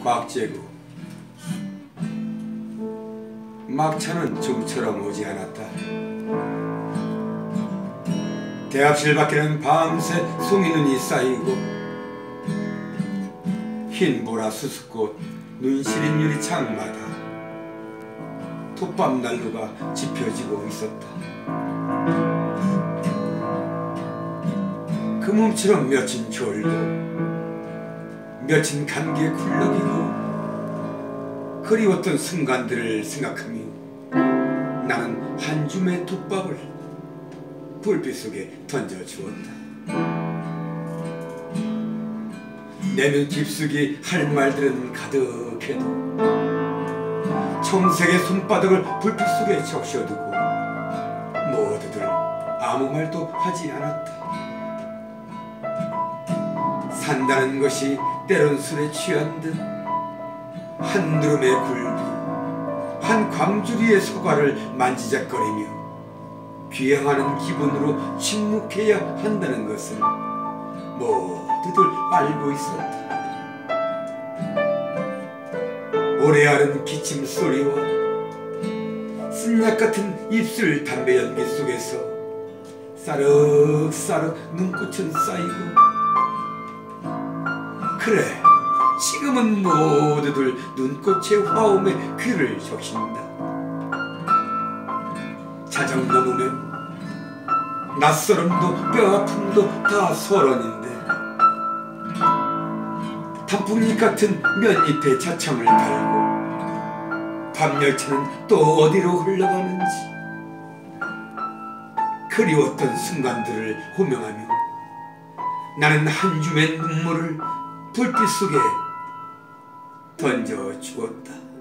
박재구. 막차는 좀처럼 오지 않았다. 대합실 밖에는 밤새 송이눈이 쌓이고 흰 보라 수수꽃 눈시린 유리창마다 톱밥 난로가 지펴지고 있었다. 그 몸처럼 맺힌 겨울도 맺힌 감기에 굴러기고 그리웠던 순간들을 생각하며 나는 한 줌의 톱밥을 불빛 속에 던져주었다. 내면 깊숙이 할 말들은 가득해도 청색의 손바닥을 불빛 속에 적셔두고 모두들 아무 말도 하지 않았다. 산다는 것이 때론 술에 취한 듯 한 누름의 굴비, 한 광주리의 소가를 만지작거리며 귀향하는 기분으로 침묵해야 한다는 것을 모두들 알고 있었다. 오래 앓은 기침 소리와 쓴약 같은 입술 담배 연기 속에서 싸륵싸륵 눈꽃은 쌓이고, 그래, 지금은 모두들 눈꽃의 화음에 귀를 적신다. 자정 넘으면 낯설음도 뼈아픔도 다 서론인데 단풍잎 같은 면잎에 차창을 달고 밤열차는 또 어디로 흘러가는지 그리웠던 순간들을 호명하며 나는 한 줌의 눈물을 불빛 속에 던져 주었다.